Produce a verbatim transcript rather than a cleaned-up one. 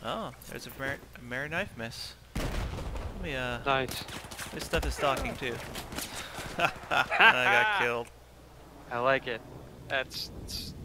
Oh, there's a Mer a Merry Knife Miss. Let me, uh... Nice. This stuff is stalking, too. And I got killed. I like it. That's...